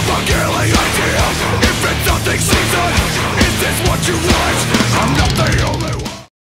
propagating ideas. If it's nothing season, is this what you want? I'm not the only one.